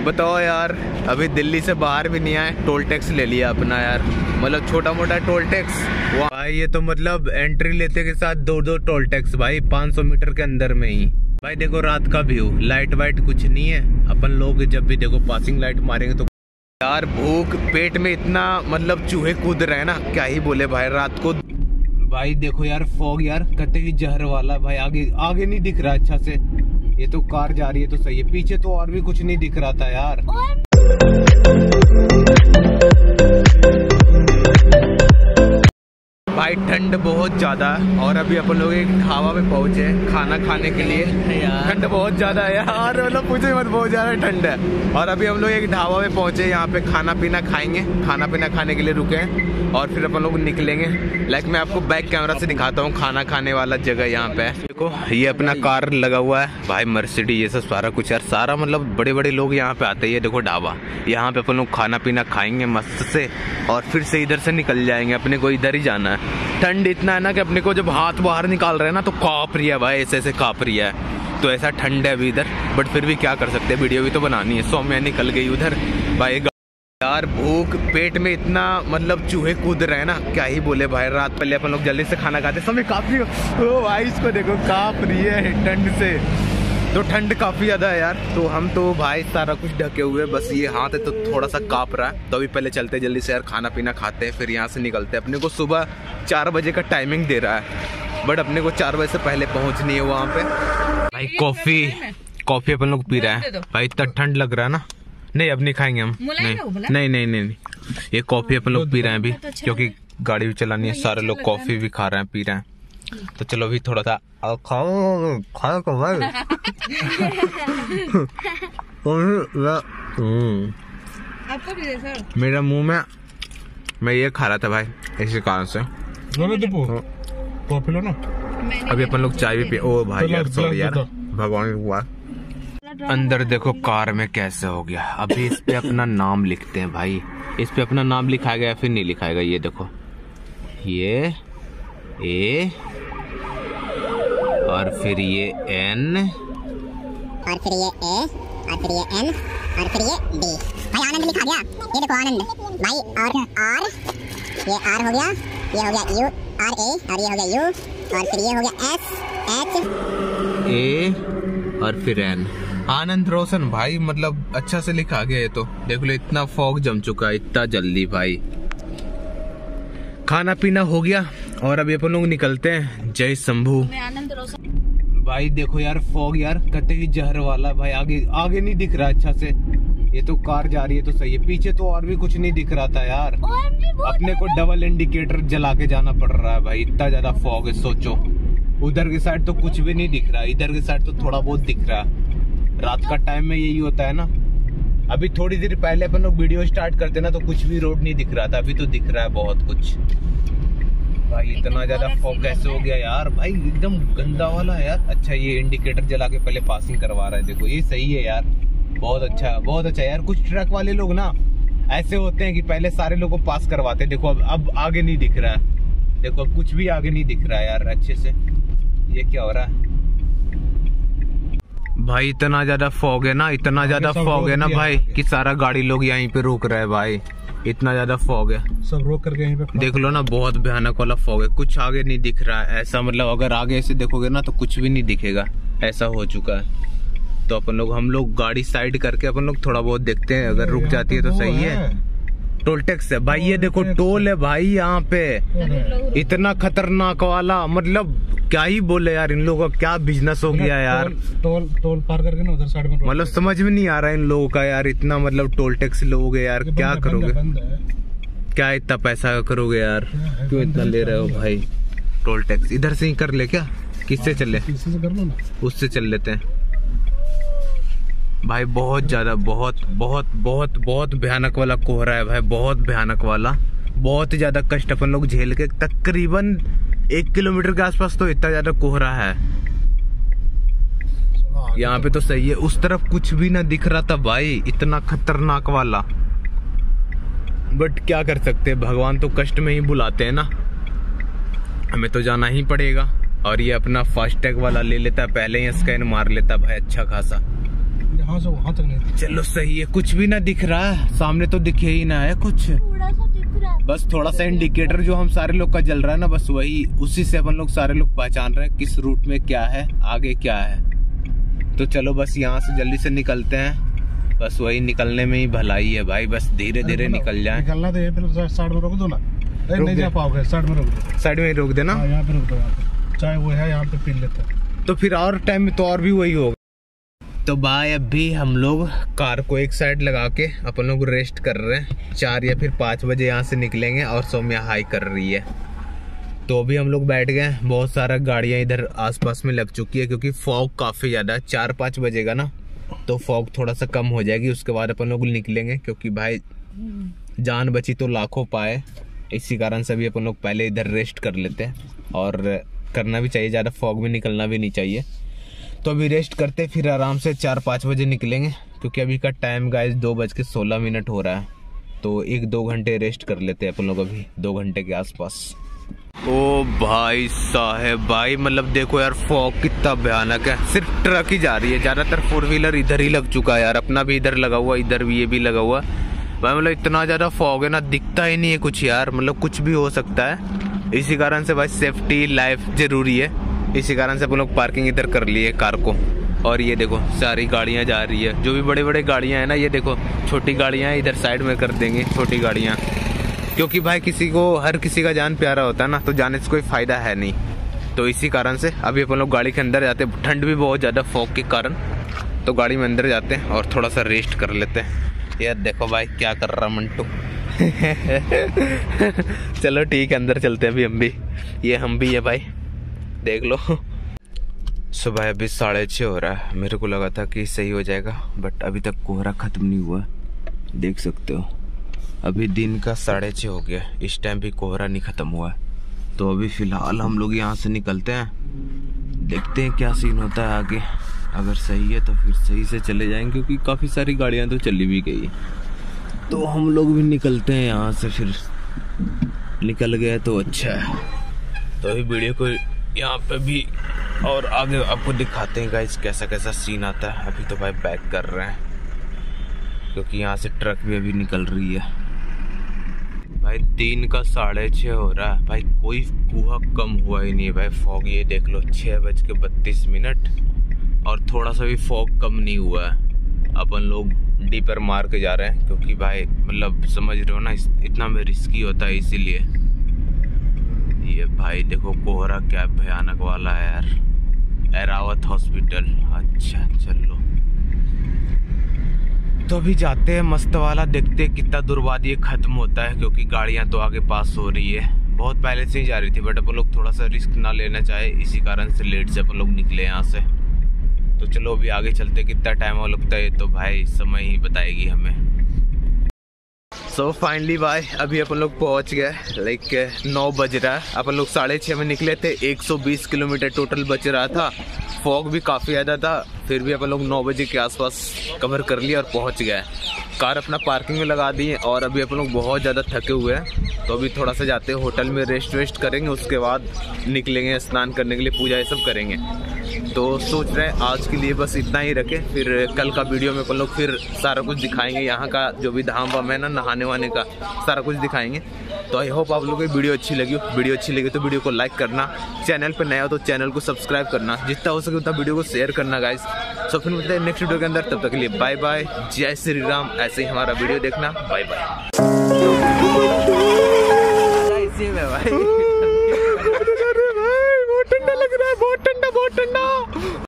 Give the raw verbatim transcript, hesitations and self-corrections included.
बताओ यार, अभी दिल्ली से बाहर भी नहीं आए, टोल टैक्स ले लिया अपना यार, मतलब छोटा मोटा टोल टैक्स भाई। ये तो मतलब एंट्री लेते के साथ दो दो टोल टैक्स भाई, पाँच सौ मीटर के अंदर में ही भाई। देखो रात का व्यू, लाइट वाइट कुछ नहीं है। अपन लोग जब भी देखो पासिंग लाइट मारेंगे तो यार भूख पेट में इतना मतलब चूहे कूद रहे हैं ना, क्या ही बोले भाई। रात को भाई देखो यार फॉग यार कतई जहर वाला भाई, आगे आगे नहीं दिख रहा अच्छा से। ये तो कार जा रही है तो सही है, पीछे तो और भी कुछ नहीं दिख रहा था यार। भाई ठंड बहुत ज्यादा है और अभी अपन लोग एक ढाबा पे पहुंचे खाना खाने के लिए। ठंड बहुत ज्यादा है यार, मतलब पूछो मत, बहुत ज्यादा ठंड है। और अभी हम लोग एक ढाबा पे पहुंचे, यहाँ पे खाना पीना खाएंगे, खाना पीना खाने के लिए रुके हैं और फिर अपन लोग निकलेंगे। लाइक मैं आपको बैक कैमरा से दिखाता हूँ खाना खाने वाला जगह यहाँ पे। देखो ये अपना कार लगा हुआ है भाई, मर्सिडीज ये सब सारा कुछ यार, सारा मतलब बड़े बड़े लोग यहाँ पे आते हैं। ये देखो ढाबा, यहाँ पे अपन लोग खाना पीना खाएंगे मस्त से और फिर से इधर से निकल जाएंगे। अपने को इधर ही जाना है। ठंड इतना है ना कि अपने को जब हाथ बाहर निकाल रहे हैं ना तो कांप रही है भाई, ऐसे ऐसे कांप रही है। तो ऐसा ठंड है अभी इधर, बट फिर भी क्या कर सकते हैं, वीडियो भी तो बनानी है। सौ में निकल गई उधर भाई यार। भूख पेट में इतना मतलब चूहे कूद रहे हैं ना, क्या ही बोले भाई। रात पहले अपन लोग जल्दी से खाना खाते समय काफी ओ भाई, इसको देखो कांप रही है ठंड से। तो ठंड काफी ज्यादा है यार। तो हम तो भाई सारा कुछ ढके हुए, बस ये हाथ है तो थोड़ा सा कांप रहा है। तो अभी पहले चलते जल्दी से यार, खाना पीना खाते हैं फिर यहाँ से निकलते हैं। अपने को सुबह चार बजे का टाइमिंग दे रहा है, बट अपने को चार बजे से पहले पहुंचनी है वहाँ पे। भाई कॉफी कॉफी अपन लोग पी रहे हैं भाई, इतना ठंड लग रहा है ना। नहीं अब नहीं खाएंगे हम, नहीं नहीं नहीं नहीं, नहीं। ये कॉफी अपन लोग पी रहे हैं अभी, क्योंकि गाड़ी भी चलानी है। सारे लोग कॉफी भी खा रहे हैं, पी रहे हैं। तो चलो अभी थोड़ा सा खाओ खाओ को भाई। मेरा मुंह में मैं ये खा रहा था भाई, इसी कारण से। कॉफी लो ना। अभी अपन लोग चाय भी पी। ओ भाई यार सॉरी यार, भगवान हुआ। अंदर देखो कार में कैसे हो गया। अभी इस पे अपना नाम लिखते हैं भाई, इस पे अपना नाम लिखा गया फिर नहीं लिखाएगा। ये देखो ये ए और फिर ये एन और फिर ये ए और फिर ये एन और फिर ये डी। भाई आनंद लिखा गया, ये देखो आनंद भाई। और आर, ये आर हो गया, ये हो गया यू आर ए और ये हो गया यू और फिर ये हो गया एस एच ए और फिर एन। आनंद रोशन भाई, मतलब अच्छा से लिखा गया है। तो देख लो इतना फॉग जम चुका है इतना जल्दी भाई। खाना पीना हो गया और अभी अपन लोग निकलते हैं। जय शंभू। आनंद रोशन भाई देखो यार फॉग यार कतई जहर वाला भाई, आगे आगे नहीं दिख रहा अच्छा से। ये तो कार जा रही है तो सही है, पीछे तो और भी कुछ नहीं दिख रहा था यार। अपने को डबल इंडिकेटर जला के जाना पड़ रहा है भाई, इतना ज्यादा फॉग है। सोचो उधर की साइड तो कुछ भी नहीं दिख रहा, इधर की साइड तो थोड़ा बहुत दिख रहा है। रात का टाइम में यही होता है ना। अभी थोड़ी देर पहले अपन लोग वीडियो स्टार्ट करते ना तो कुछ भी रोड नहीं दिख रहा था, अभी तो दिख रहा है बहुत कुछ भाई। इतना ज्यादा फॉग कैसे हो गया यार भाई, एकदम गंदा वाला है यार। अच्छा ये इंडिकेटर जला के पहले पासिंग करवा रहा है, देखो ये सही है यार, बहुत अच्छा बहुत अच्छा यार। कुछ ट्रक वाले लोग ना ऐसे होते हैं कि पहले सारे लोगों को पास करवाते। देखो अब अब आगे नहीं दिख रहा है, देखो अब कुछ भी आगे नहीं दिख रहा है यार अच्छे से। ये क्या हो रहा है भाई, इतना ज्यादा फॉग है ना, इतना ज्यादा फॉग है ना भाई कि सारा गाड़ी लोग यहीं पे रोक रहे हैं भाई। इतना ज्यादा फॉग है, सब रोक करके यहीं पे देख लो ना, बहुत भयानक वाला फॉग है। कुछ आगे नहीं दिख रहा है ऐसा, मतलब अगर आगे से देखोगे ना तो कुछ भी नहीं दिखेगा, ऐसा हो चुका है। तो अपन लोग हम लोग गाड़ी साइड करके अपन लोग थोड़ा बहुत देखते हैं, अगर रुक जाती है तो सही है। टोल टैक्स है भाई, ये देखो टोल है भाई यहाँ पे, इतना खतरनाक वाला, मतलब क्या ही बोले यार। इन लोगों का क्या बिजनेस हो गया यार। टोल टोल पार करके ना उधर साइड में, मतलब समझ में नहीं आ रहा है इन लोगों का यार। इतना मतलब टोल टैक्स लोगे यार, क्या करोगे, क्या इतना पैसा करोगे यार, क्यों इतना ले रहे हो भाई टोल टैक्स। इधर से ही कर ले क्या, किससे चले, उससे चल लेते हैं भाई। बहुत ज्यादा बहुत बहुत बहुत बहुत भयानक वाला कोहरा है भाई, बहुत भयानक वाला, बहुत ज्यादा कष्ट अपन लोग झेल के। तकरीबन एक किलोमीटर के आसपास तो इतना ज्यादा कोहरा है यहाँ पे तो सही है। उस तरफ कुछ भी ना दिख रहा था भाई, इतना खतरनाक वाला। बट क्या कर सकते हैं, भगवान तो कष्ट में ही बुलाते हैं ना, हमें तो जाना ही पड़ेगा। और ये अपना फास्टैग वाला ले लेता है, पहले ही स्कैन मार लेता भाई अच्छा खासा। यहाँ से वहाँ तक नहीं। चलो सही है, कुछ भी ना दिख रहा है सामने, तो दिखे ही ना है कुछ, थोड़ा सा दिख रहा है। बस थोड़ा सा इंडिकेटर जो हम सारे लोग का जल रहा है ना, बस वही, उसी से अपन लोग सारे लोग पहचान रहे हैं किस रूट में क्या है, आगे क्या है। तो चलो बस यहाँ से जल्दी से निकलते हैं, बस वही निकलने में ही भलाई है भाई, बस धीरे धीरे निकल जाए। निकलना तो ये साइड में रोक दो ना, नहीं जा पाओगे, साइड में रोक दो, साइड में ही रोक देना, यहाँ पे रोक दो, यहाँ पे चाहे वो है यहाँ पे पी लेते हैं, तो फिर और टाइम में तो और भी वही होगा। तो भाई अभी हम लोग कार को एक साइड लगा के अपन लोग रेस्ट कर रहे हैं, चार या फिर पाँच बजे यहाँ से निकलेंगे और सौम्या हाई कर रही है। तो अभी हम लोग बैठ गए, बहुत सारा गाड़ियाँ इधर आसपास में लग चुकी है क्योंकि फॉग काफ़ी ज़्यादा है, चार पाँच बजेगा ना तो फॉग थोड़ा सा कम हो जाएगी, उसके बाद अपन लोग निकलेंगे क्योंकि भाई जान बची तो लाखों पाए, इसी कारण से भी अपन लोग पहले इधर रेस्ट कर लेते हैं और करना भी चाहिए, ज़्यादा फॉग में निकलना भी नहीं चाहिए। तो अभी रेस्ट करते फिर आराम से चार पाँच बजे निकलेंगे क्योंकि अभी का टाइम गाइस दो बज के सोलह मिनट हो रहा है, तो एक दो घंटे रेस्ट कर लेते हैं अपन लोग अभी, दो घंटे के आसपास। ओ भाई साहब भाई, मतलब देखो यार फॉग कितना भयानक है, सिर्फ ट्रक ही जा रही है, ज़्यादातर फोर व्हीलर इधर ही लग चुका है यार, अपना भी इधर लगा हुआ, इधर भी ये भी लगा हुआ भाई, मतलब इतना ज़्यादा फॉग है ना, दिखता ही नहीं है कुछ यार, मतलब कुछ भी हो सकता है। इसी कारण से भाई सेफ्टी लाइफ जरूरी है, इसी कारण से अपन लोग पार्किंग इधर कर लिए कार को। और ये देखो सारी गाड़ियाँ जा रही है, जो भी बड़े बड़े गाड़ियाँ हैं ना, ये देखो छोटी गाड़ियाँ इधर साइड में कर देंगे, छोटी गाड़ियाँ, क्योंकि भाई किसी को, हर किसी का जान प्यारा होता है ना, तो जाने से कोई फ़ायदा है नहीं। तो इसी कारण से अभी अपन लोग गाड़ी के अंदर जाते हैं, ठंड भी बहुत ज़्यादा फॉग के कारण, तो गाड़ी में अंदर जाते हैं और थोड़ा सा रेस्ट कर लेते हैं। यार देखो भाई क्या कर रहा मंटू चलो ठीक है, अंदर चलते हैं अभी हम भी, ये हम भी है भाई, देख लो। सुबह अभी साढ़े छः हो रहा है, मेरे को लगा था कि सही हो जाएगा, बट अभी तक कोहरा ख़त्म नहीं हुआ, देख सकते हो अभी दिन का साढ़े छः हो गया, इस टाइम भी कोहरा नहीं ख़त्म हुआ है। तो अभी फ़िलहाल हम लोग यहाँ से निकलते हैं, देखते हैं क्या सीन होता है आगे, अगर सही है तो फिर सही से चले जाएंगे क्योंकि काफ़ी सारी गाड़ियाँ तो चली भी गई, तो हम लोग भी निकलते हैं यहाँ से, फिर निकल गए तो अच्छा है। तो अभी वीडियो को यहाँ पे भी और आगे आपको दिखाते हैं गाइस कैसा कैसा सीन आता है। अभी तो भाई बैक कर रहे हैं क्योंकि यहाँ से ट्रक भी अभी निकल रही है। भाई दिन का साढ़े छः हो रहा है भाई, कोई कुहा कम हुआ ही नहीं है भाई, फॉग ये देख लो छः बज के बत्तीस मिनट और थोड़ा सा भी फॉग कम नहीं हुआ है। अपन लोग डीपर मार के जा रहे हैं क्योंकि भाई मतलब समझ रहे हो ना, इतना में रिस्की होता है, इसीलिए। ये भाई देखो कोहरा क्या भयानक वाला है यार, एरावत हॉस्पिटल, अच्छा चलो तो अभी जाते हैं मस्त वाला, देखते हैं कितना दूर बाद ये खत्म होता है क्योंकि गाड़ियां तो आगे पास हो रही है, बहुत पहले से ही जा रही थी, बट अपन लोग थोड़ा सा रिस्क ना लेना चाहे, इसी कारण से लेट से अपन लोग निकले यहाँ से। तो चलो अभी आगे चलते, कितना टाइम हो लगता है तो भाई समय ही बताएगी हमें। सो फाइनली भाई अभी अपन लोग पहुंच गए, लाइक नौ बज रहा है, अपन लोग साढ़े छः में निकले थे, एक सौ बीस किलोमीटर टोटल बच रहा था, फॉग भी काफ़ी ज़्यादा था, फिर भी अपन लोग नौ बजे के आसपास कवर कर लिया और पहुंच गए। कार अपना पार्किंग में लगा दी और अभी अपन लोग बहुत ज़्यादा थके हुए हैं, तो अभी थोड़ा सा जाते हैं होटल में, रेस्ट वेस्ट करेंगे, उसके बाद निकलेंगे स्नान करने के लिए, पूजा ये सब करेंगे। तो सोच रहे हैं आज के लिए बस इतना ही रखें, फिर कल का वीडियो में अपन लोग फिर सारा कुछ दिखाएंगे, यहाँ का जो भी धाम वाम है ना, नहाने वाने का सारा कुछ दिखाएंगे। तो आई होप आप लोगों को वीडियो अच्छी लगी हो, वीडियो अच्छी लगी तो वीडियो को लाइक करना, चैनल पर नया हो तो चैनल को सब्सक्राइब करना, जितना हो सके उतना वीडियो को शेयर करना गाइस। सो फिर मिलते हैं नेक्स्ट वीडियो के अंदर, तब तक के लिए बाय बाय, जय श्री राम। ऐसे ही हमारा वीडियो देखना, बाय बाय।